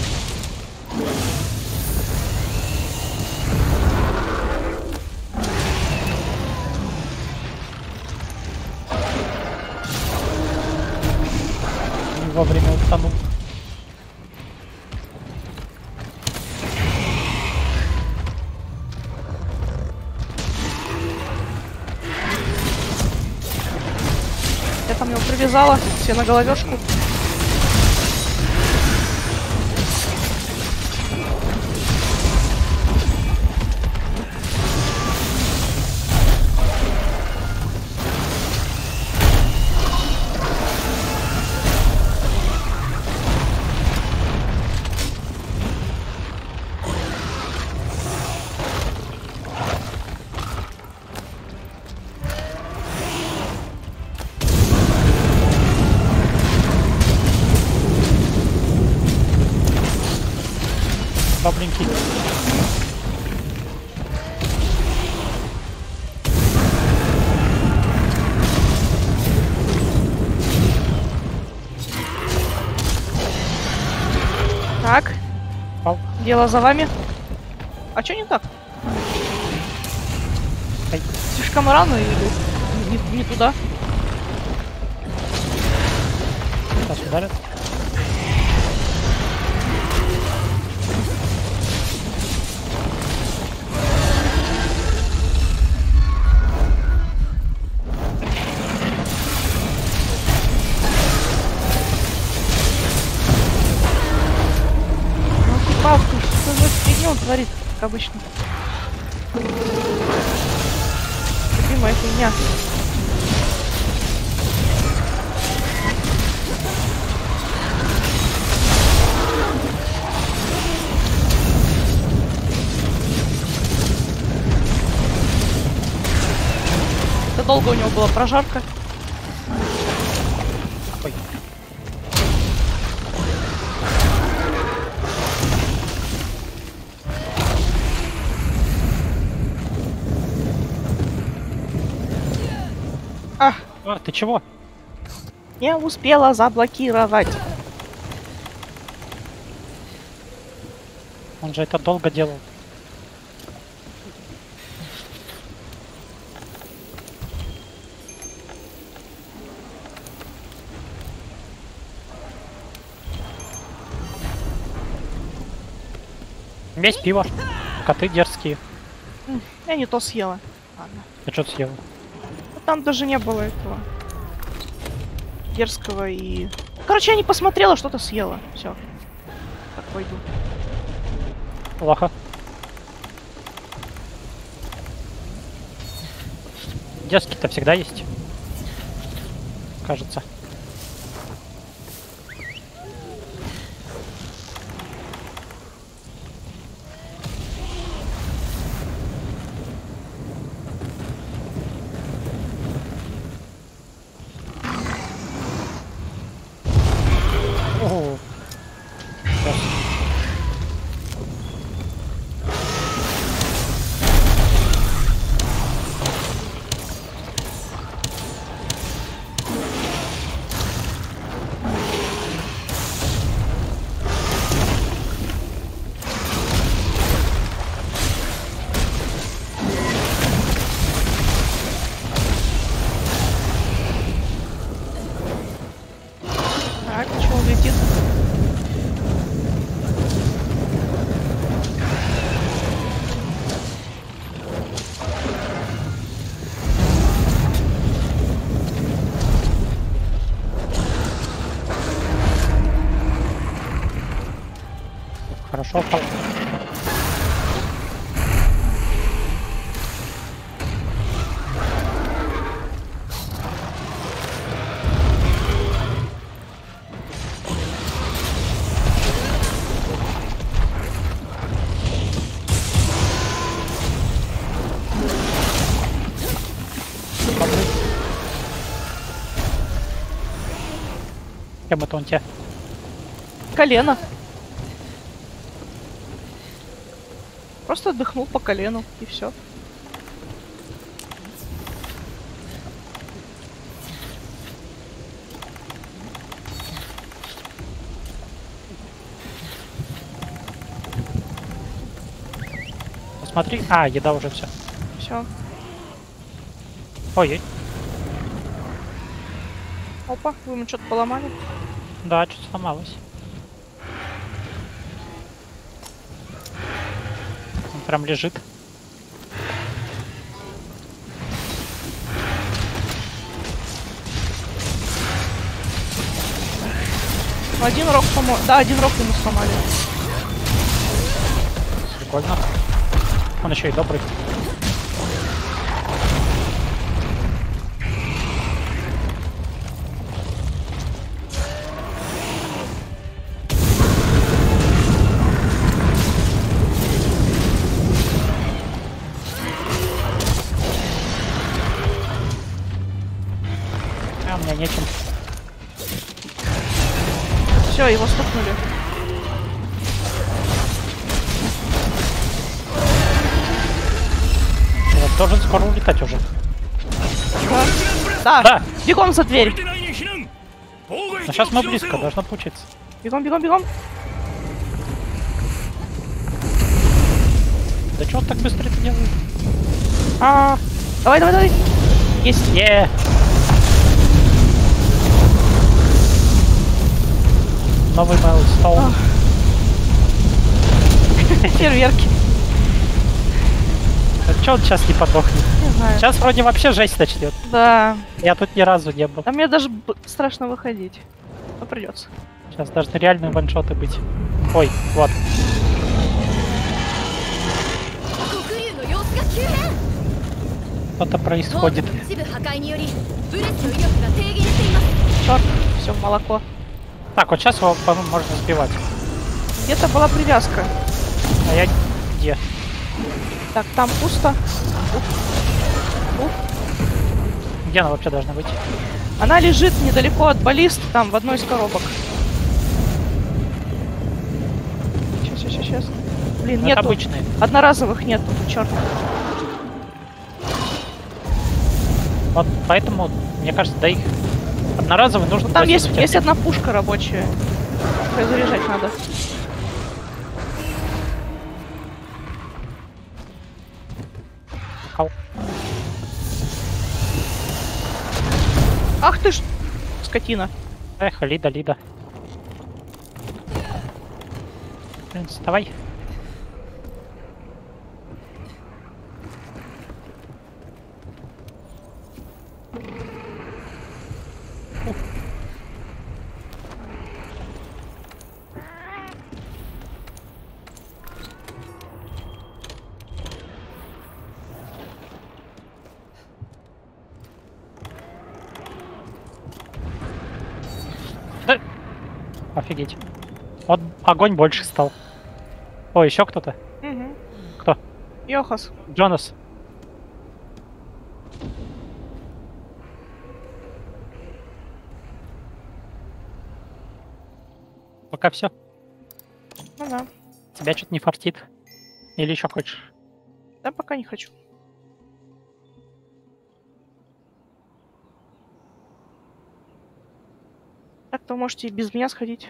Не вовремя утонул. Я там его привязала, все на головешку. Бабленький. Так, Пал. дело за вами. А чё не так? Ай. Слишком рано или не туда? Сейчас ударят. Палку, что за фигню он творит, как обычно. Любимая фигня. Это долго у него была прожарка. Ой. А, А, ты чего? не успела заблокировать. Он же это долго делал. Весь пиво. Коты дерзкие. Я не то съела. Ладно. Ты что съел? Ну, там даже не было этого дерзкого и... Короче, я не посмотрела, что-то съела. Все. Так, пойду. Плохо. Дерзкие-то всегда есть. Кажется. О, сейчас. Так, что он летит? Хорошо, пал. Кем это он тебя? Колено. Просто отдохнул по колену, и все. Посмотри. А, еда уже все. Все. Ой, Опа, вы ему что-то поломали. да, что-то сломалось. Он прям лежит. Ну, один рог, по-моему. Да, один рог ему сломали. Прикольно. Он еще и добрый. А, у меня нечем. Все, его стукнули. Я должен скоро улетать уже. Да. Да. Бегом за дверь. 敵内に避難妨害 Но сейчас 敵 мы を близко, 知らせろ должно получиться. Бегом, бегом, бегом. Да чего он так быстро это делает? Давай, давай, давай. Есть. Е! Новый майлстоун. Фейерверки. А чё он сейчас не подохнет? Не знаю. Сейчас вроде вообще жесть начнет. Да. Я тут ни разу не был. А мне даже страшно выходить. Но придется. Сейчас должны реальные ваншоты быть. Ой, вот. 黒竜の様子が急変 Что-то происходит. 一部破壊によりブレスの威力が低減しています Черт, все, молоко. Так, вот сейчас его, по-моему, можно сбивать. Где-то была привязка. А я где? Так, там пусто. Где она вообще должна быть? Она лежит недалеко от баллист, там, в одной из коробок. Сейчас. Блин, Ну, это нету. обычные. Одноразовых нету, черт. Вот поэтому, мне кажется, да их одноразово нужно... Там бросить есть, в есть технику. одна пушка рабочая. Заряжать надо. Ау. Ах ты ж, скотина. Эх, Лида. Блин, вставай. Да. Офигеть. Вот огонь больше стал. О, еще кто-то. Угу. Кто? Йохас. Джонас. Пока все. Ну да. Тебя что-то не фартит. Или еще хочешь? Да пока не хочу. Так-то можете и без меня сходить.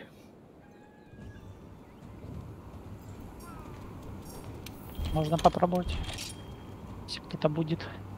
Можно попробовать. Если кто-то будет.